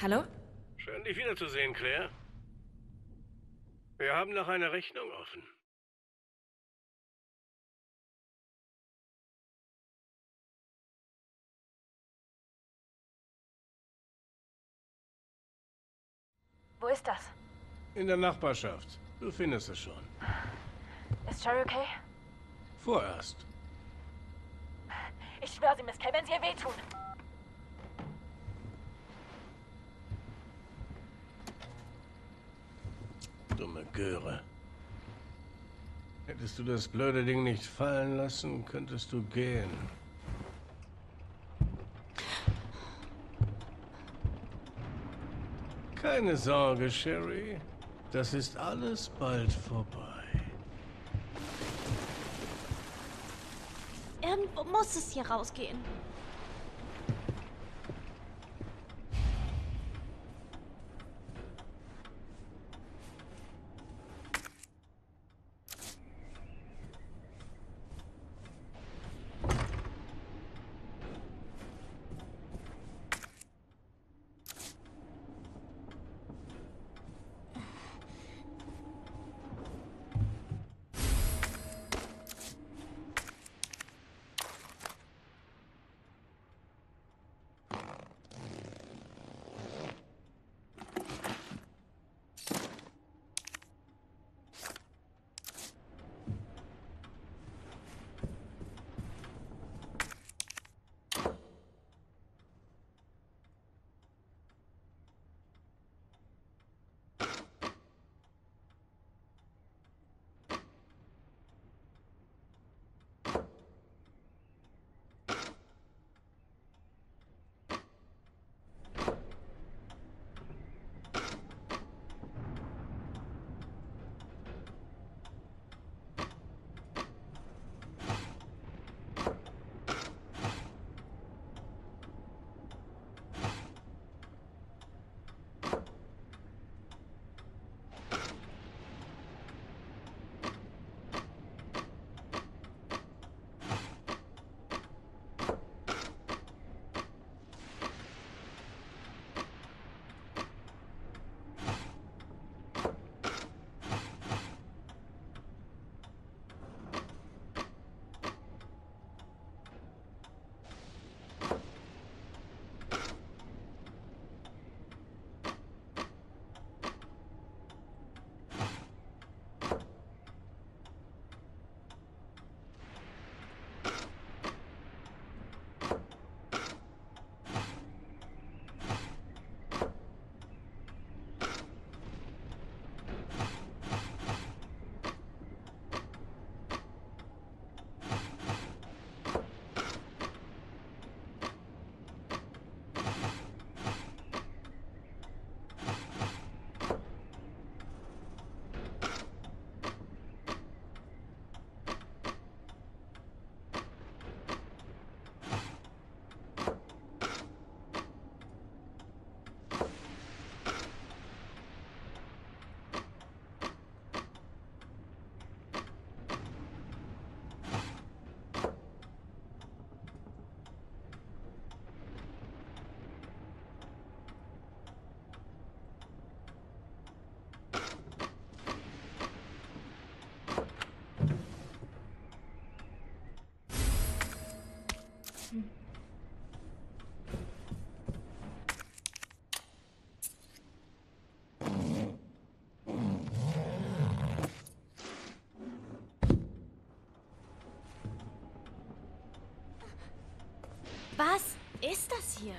Hallo? Schön, dich wiederzusehen, Claire. Wir haben noch eine Rechnung offen. Wo ist das? In der Nachbarschaft. Du findest es schon. Ist Sherry okay? Vorerst. Ich schwöre Sie, Miss Kay, wenn Sie ihr wehtun. Dumme Göre. Hättest du das blöde Ding nicht fallen lassen, könntest du gehen. Keine Sorge, Sherry. Das ist alles bald vorbei. Irgendwo muss es hier rausgehen. Was ist das hier?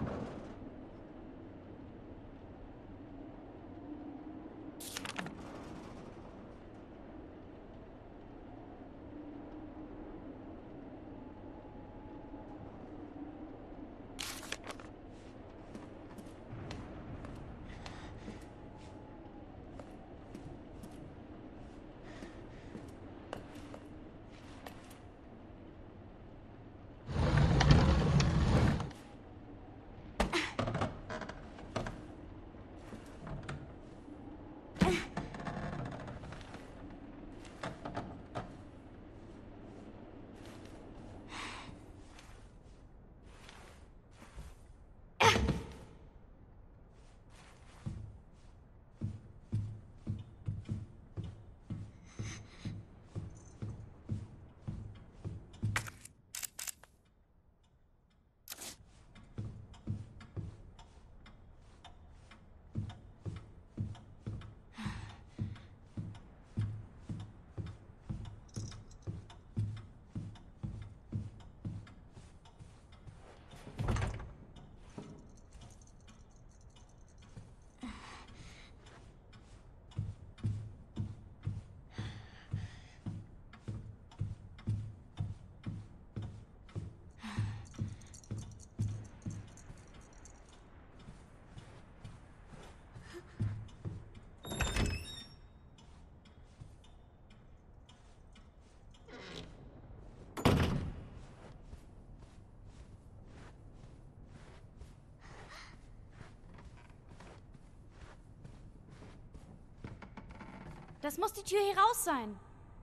Das muss die Tür hier raus sein.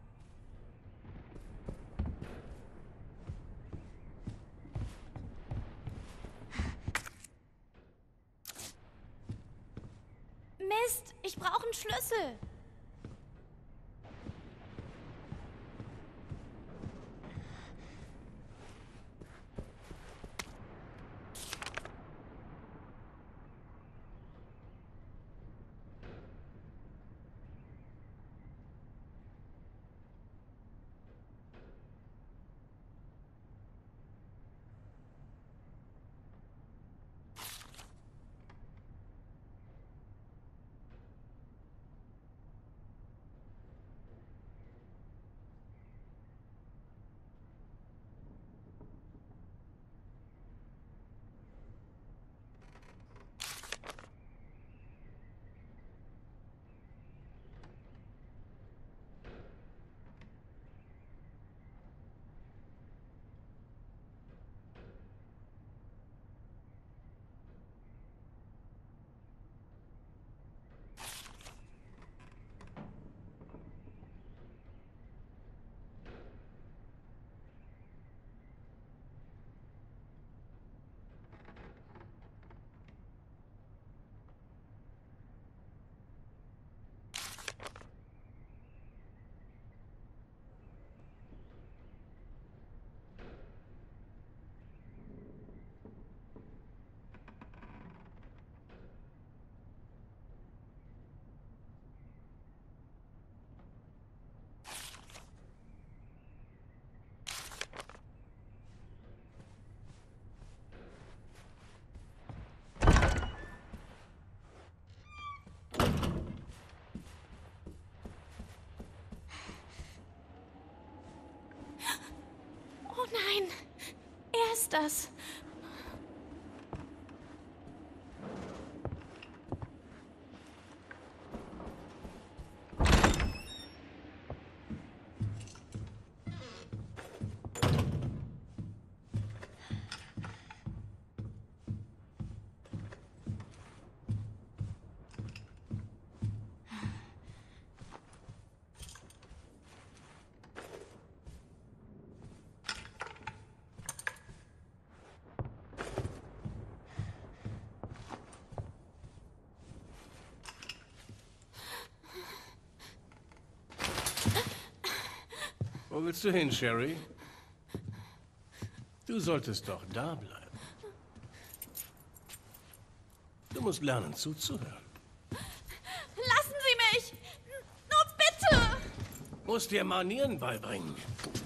Mist, ich brauche einen Schlüssel. Oh nein, er ist das. Wo willst du hin, Sherry? Du solltest doch da bleiben. Du musst lernen, zuzuhören. Lassen Sie mich! Nur bitte! Musst dir Manieren beibringen.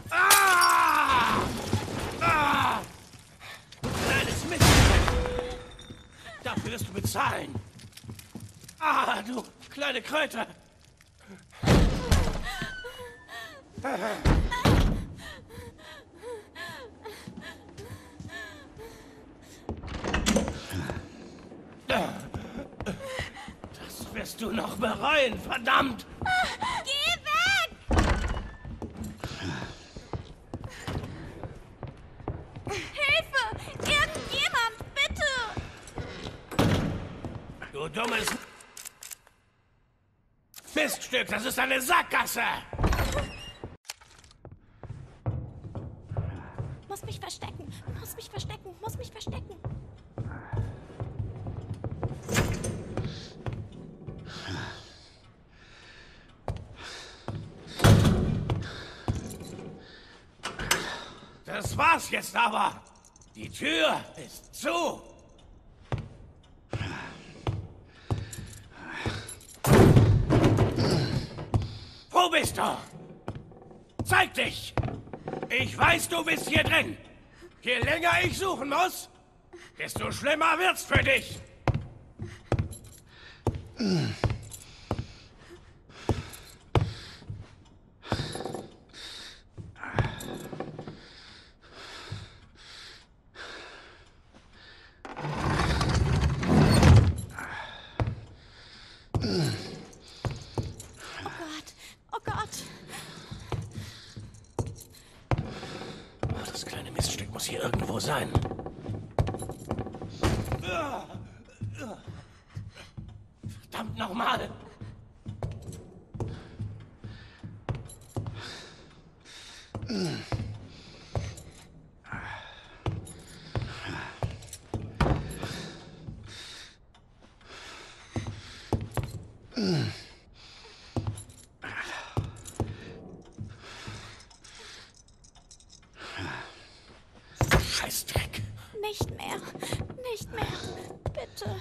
Ah! Ah! Kleines Mädchen! Dafür wirst du bezahlen. Ah, du kleine Kröte. Das wirst du noch bereuen, verdammt! Geh weg! Hilfe! Irgendjemand, bitte! Du dummes Miststück, das ist eine Sackgasse! Muss mich verstecken, muss mich verstecken, muss mich verstecken. Das war's jetzt aber! Die Tür ist zu! Wo bist du? Zeig dich! Ich weiß, du bist hier drin! Je länger ich suchen muss, desto schlimmer wird's für dich! Oh Gott. Das kleine Miststück muss hier irgendwo sein. Verdammt nochmal! Scheißdreck! Nicht mehr, nicht mehr. Bitte.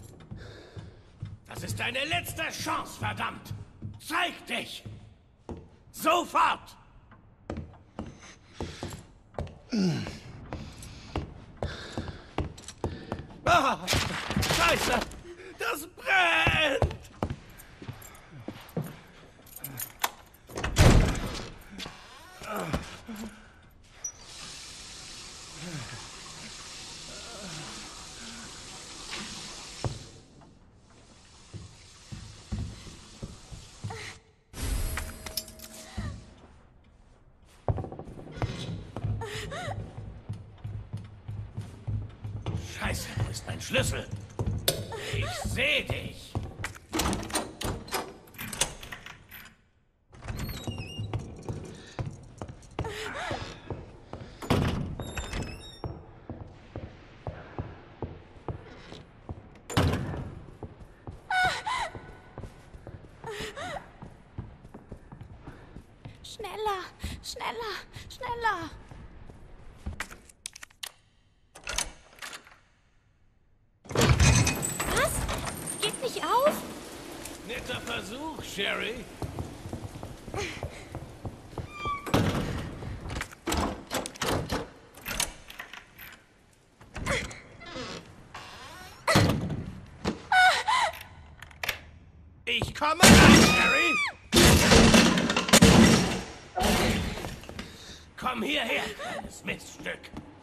Das ist deine letzte Chance, verdammt! Zeig dich! Sofort! Ah, Scheiße! Das brennt! Scheiße, wo ist mein Schlüssel? Ich seh dich! Schneller, schneller, schneller. Was? Geht nicht auf? Netter Versuch, Sherry. Ich komme rein, Sherry. Komm hierher, kleines Miststück.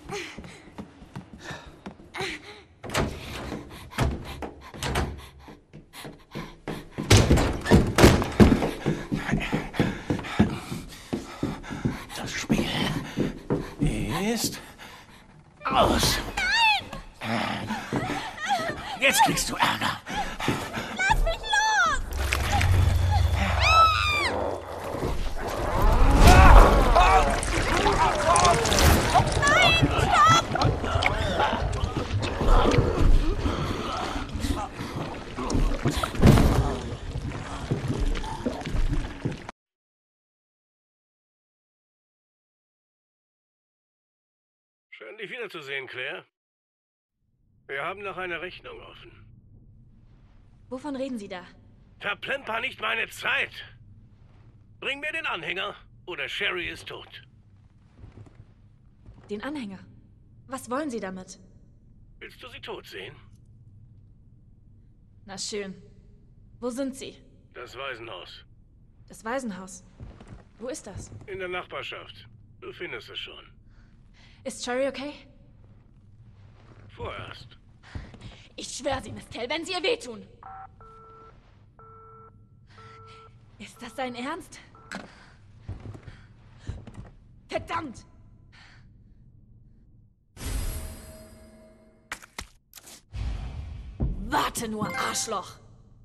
Das Spiel ist aus. Nein! Jetzt kriegst du Ärger. Lass mich los! Nein, stopp! Schön, dich wiederzusehen, Claire. Wir haben noch eine Rechnung offen. Wovon reden Sie da? Verplemper nicht meine Zeit! Bring mir den Anhänger, oder Sherry ist tot. Den Anhänger. Was wollen Sie damit? Willst du sie tot sehen? Na schön. Wo sind sie? Das Waisenhaus. Das Waisenhaus. Wo ist das? In der Nachbarschaft. Du findest es schon. Ist Cherry okay? Vorerst. Ich schwöre sie, Miss Kell, wenn sie ihr wehtun. Ist das dein Ernst? Verdammt! Warte nur, Arschloch!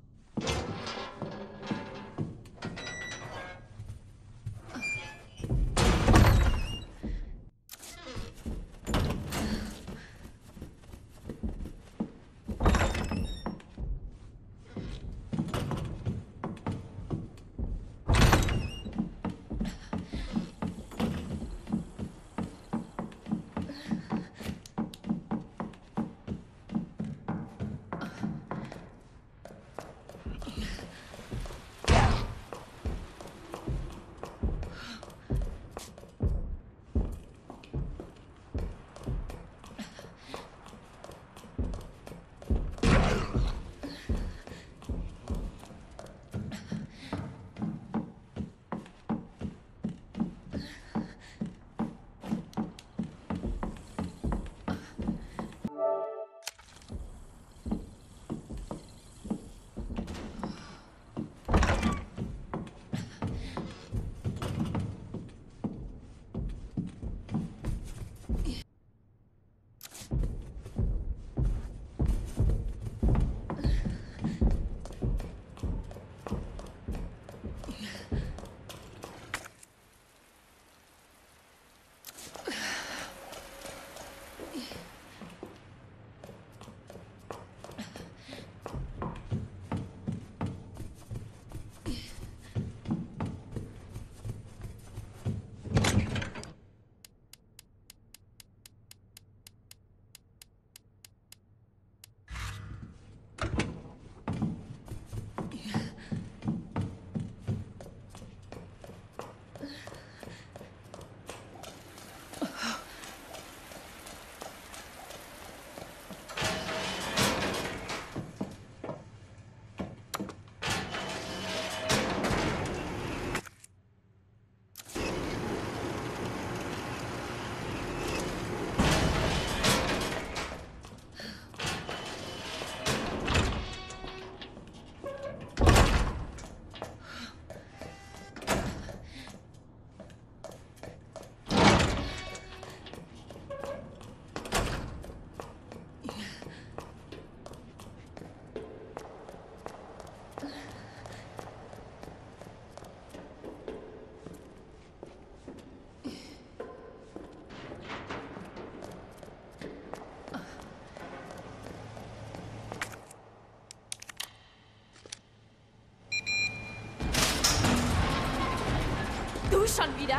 Du schon wieder?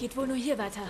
Geht wohl nur hier weiter.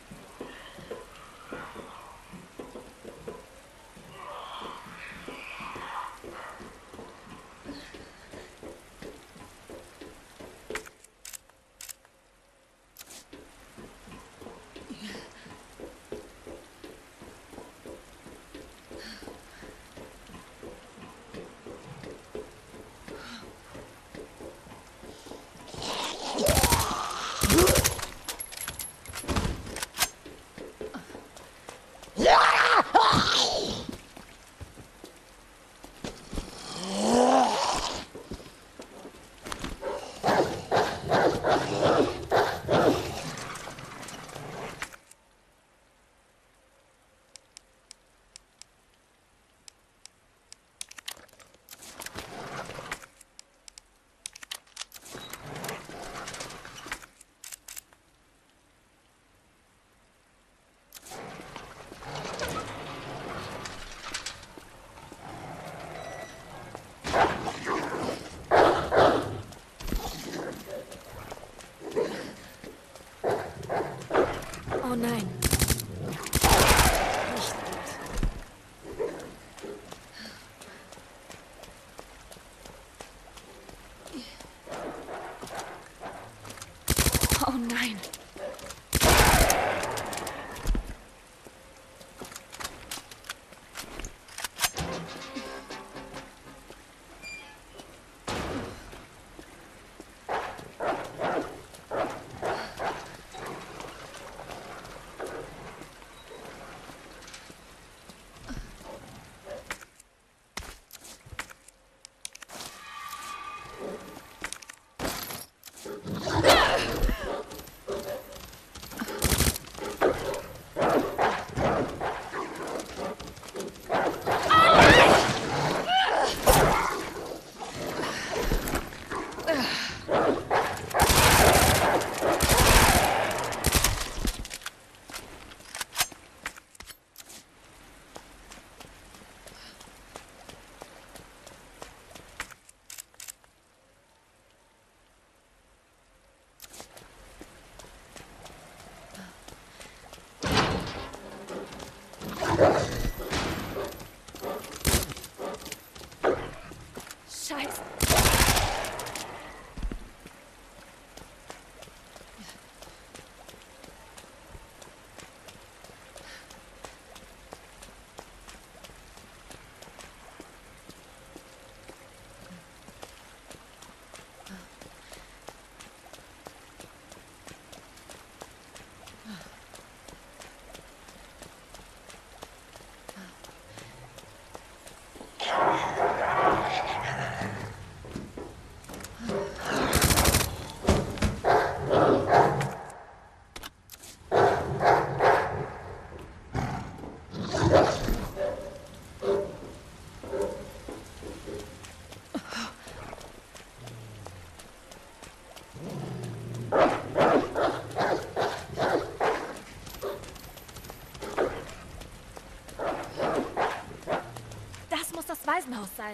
Oh nein. Nicht gut. Oh nein. Scheiße. Das muss das Waisenhaus sein.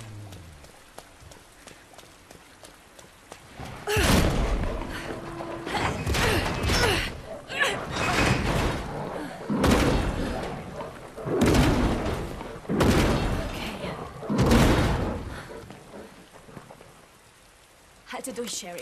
Halte durch, Sherry.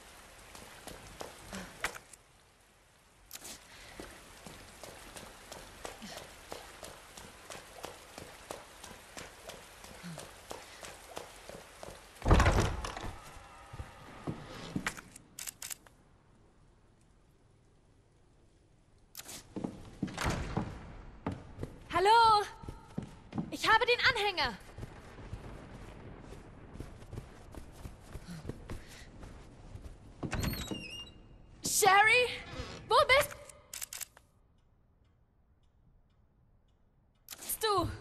Hallo? Ich habe den Anhänger. Sherry? Wo bist du?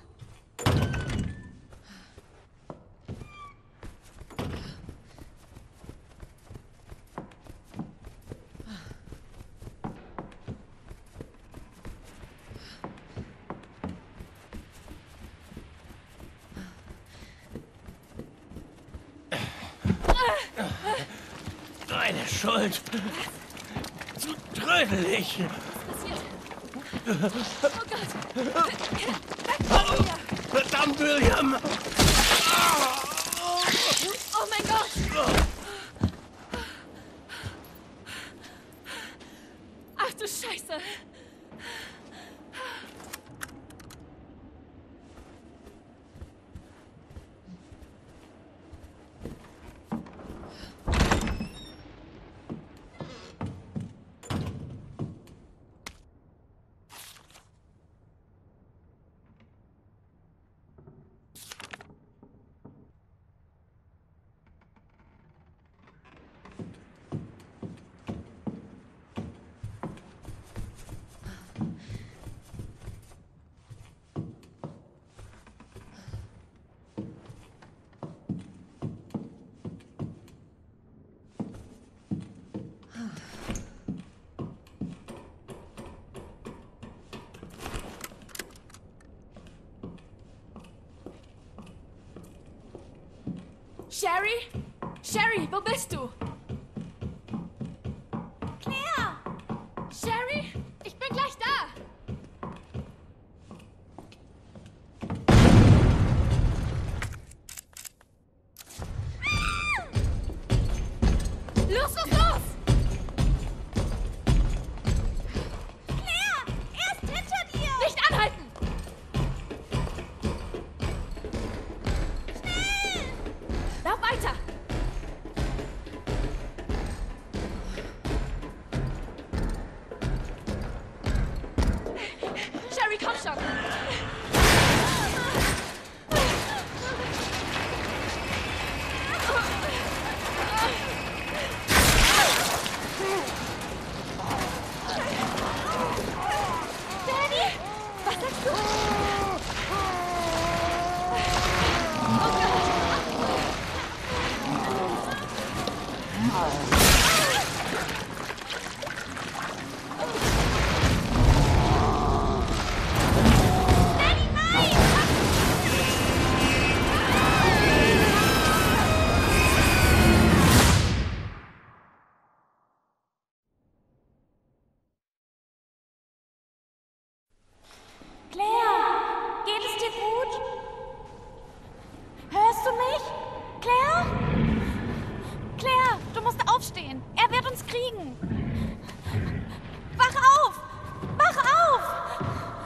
Deine Schuld. Zu gruselig. Was passiert? Oh Gott! Weg von mir! Verdammt, William! Oh mein Gott! Ach du Scheiße! Sherry? Sherry, wo bist du? Claire! Sherry? Ich bin gleich da! Los, los, los! Claire! Er ist hinter dir! Nicht anhalten! Lauf weiter! Sherry, komm schon! Danny! Was sagst du? Oh Gott! Claire! Geht es dir gut? Hörst du mich? Claire? Claire, du musst aufstehen. Er wird uns kriegen. Wach auf! Wach auf!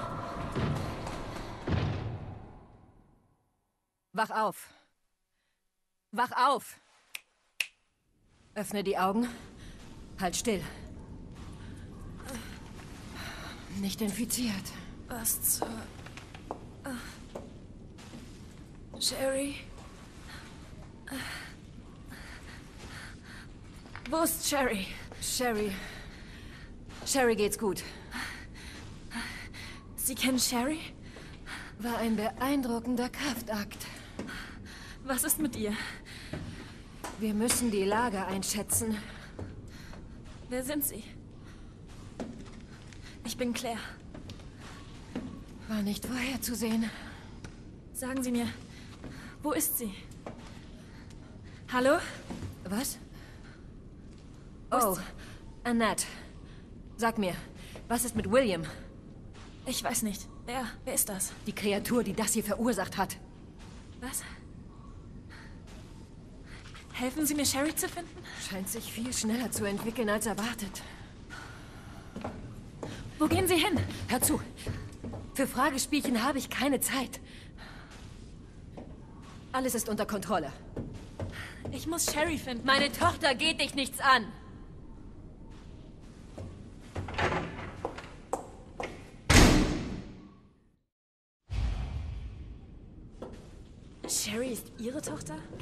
Wach auf. Wach auf. Öffne die Augen. Halt still. Nicht infiziert. Was zur... Sherry? Wo ist Sherry? Sherry geht's gut. Sie kennen Sherry? War ein beeindruckender Kraftakt. Was ist mit ihr? Wir müssen die Lage einschätzen. Wer sind Sie? Ich bin Claire. War nicht vorherzusehen. Sagen Sie mir, wo ist sie? Hallo? Was? Wo ist Oh, Annette. Sag mir, was ist mit William? Ich weiß nicht. Wer ist das? Die Kreatur, die das hier verursacht hat. Was? Helfen Sie mir, Sherry zu finden? Scheint sich viel schneller zu entwickeln als erwartet. Wo gehen Sie hin? Hör zu. Für Fragespielchen habe ich keine Zeit. Alles ist unter Kontrolle. Ich muss Sherry finden. Meine Tochter geht dich nichts an. Sherry ist Ihre Tochter?